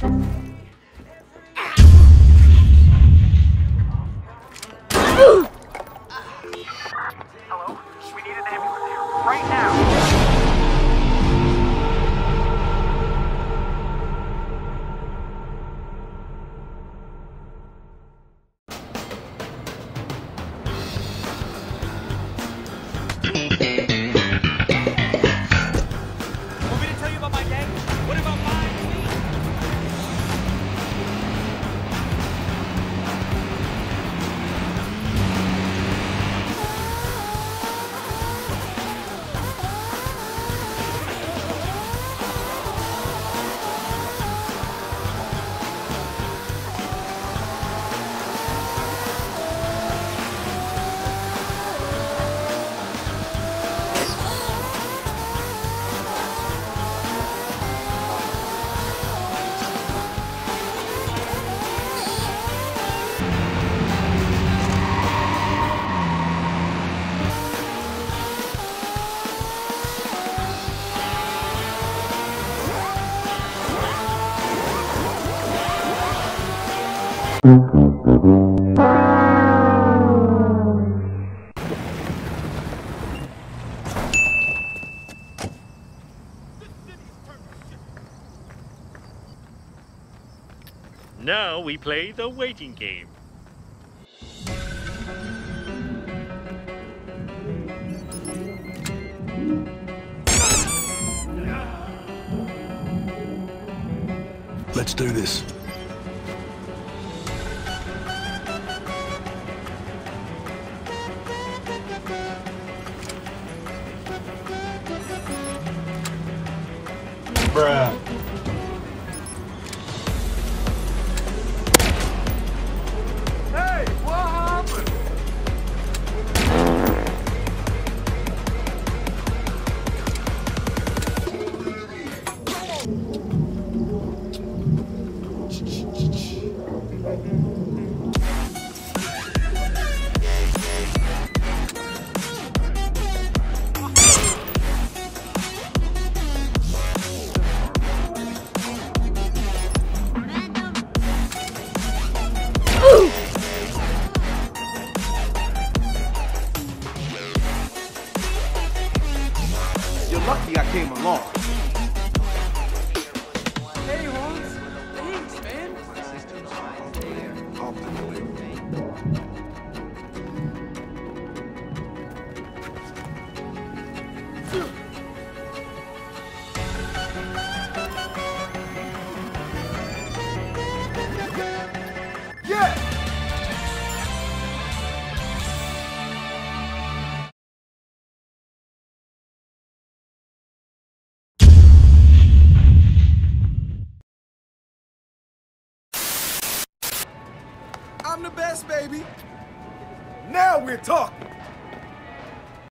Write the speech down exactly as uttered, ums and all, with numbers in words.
Hello? We need an ambulance here. Right now! Want me to tell you about my day? What about mine? Now we play the waiting game. Let's do this. Bruh. Hey, what happened? You're lucky I came along. Hey, Holmes. Thanks, man. Yeah! I'm the best, baby. Now we're talking.